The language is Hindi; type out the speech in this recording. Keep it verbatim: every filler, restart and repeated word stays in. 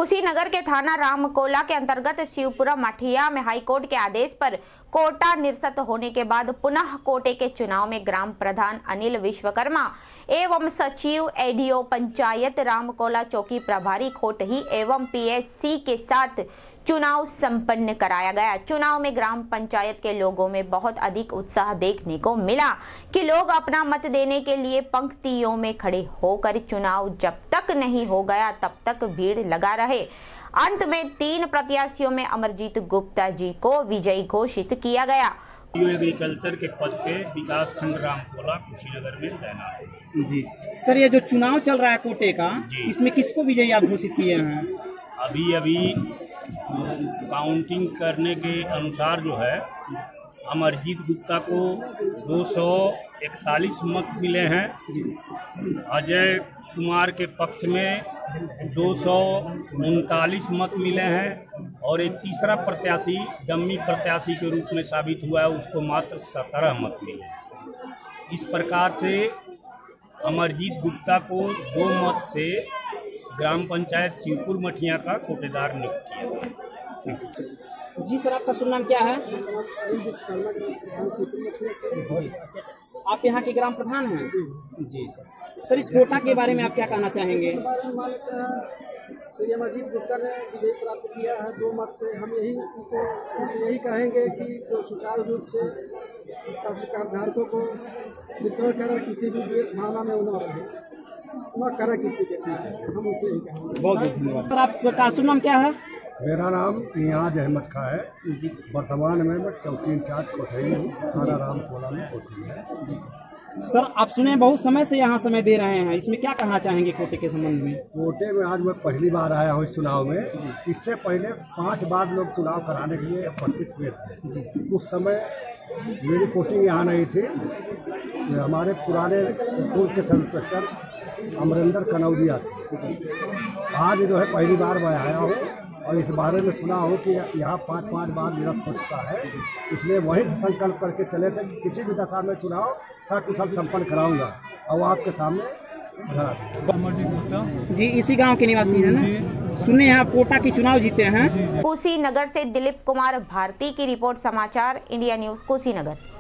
कुशीनगर के थाना रामकोला के अंतर्गत शिवपुरा मठिया में हाईकोर्ट के आदेश पर कोटा निरस्त होने के बाद पुनः कोटे के चुनाव में ग्राम प्रधान अनिल विश्वकर्मा एवं सचिव एडीओ पंचायत रामकोला चौकी प्रभारी खोटही एवं पीएससी के साथ चुनाव संपन्न कराया गया। चुनाव में ग्राम पंचायत के लोगों में बहुत अधिक उत्साह देखने को मिला कि लोग अपना मत देने के लिए पंक्तियों में खड़े होकर चुनाव जब तक नहीं हो गया तब तक भीड़ लगा रहे। अंत में तीन प्रत्याशियों में अमरजीत गुप्ता जी को विजयी घोषित किया गया। एग्रीकल्चर के पद पे विकास खंड रामकोला कुशीनगर में तैनात। जी सर, ये जो चुनाव चल रहा है कोटे का, इसमें किसको विजयी आप घोषित किए हैं? अभी अभी काउंटिंग करने के अनुसार जो है अमरजीत गुप्ता को दो सौ इकतालीस मत मिले हैं, अजय कुमार के पक्ष में दो सौ उनतालीस मत मिले हैं और एक तीसरा प्रत्याशी डम्मी प्रत्याशी के रूप में साबित हुआ है, उसको मात्र सत्रह मत मिले। इस प्रकार से अमरजीत गुप्ता को दो मत से ग्राम पंचायत शिवपुर मठिया का कोटेदार नियुक्त किया। जी सर, आपका शुभ नाम क्या है? आप यहाँ के ग्राम प्रधान हैं? जी सर। सर, इस कोटा के बारे में आप क्या कहना चाहेंगे? श्री अमरजीत गुप्ता ने विजय प्राप्त किया है दो मत से। हम यही उनको यही कहेंगे कि जो सुचारू रूप से सरकार धारकों को वितरण करें, किसी भी देश भावना में न रहे, न करें किसी के साथ, हम उसे यही कहेंगे। बहुत बहुत धन्यवाद। सर, आपका शुभ नाम क्या है? मेरा नाम नियाज अहमद खां है। वर्तमान में मैं चौकी इंचार्ज कोठई हूँ, थाना रामकोला में कोठी है। सर, आप सुने बहुत समय से यहाँ समय दे रहे हैं, इसमें क्या कहना चाहेंगे कोटे के संबंध में? कोटे में आज मैं पहली बार आया हूँ इस चुनाव में। इससे पहले पांच बार लोग चुनाव कराने के लिए उपस्थित हुए थे। उस समय मेरी पोस्टिंग यहाँ नहीं थी। हमारे पुराने पूर्व के सब इंस्पेक्टर अमरिंदर कनौजी आते। आज जो है पहली बार मैं आया हूँ और इस बारे में सुना हो कि यहाँ पांच पांच बार निरस्त हो चुका है, इसलिए वहीं से संकल्प करके चले थे कि किसी भी दशा में चुनाव सकुशल संपन्न कराऊंगा और वो आपके सामने अमरजीत गुप्ता जी इसी गांव के निवासी हैं ना? सुने यहाँ कोटा की चुनाव जीते हैं। कुशीनगर से दिलीप कुमार भारती की रिपोर्ट, समाचार इंडिया न्यूज कुशीनगर।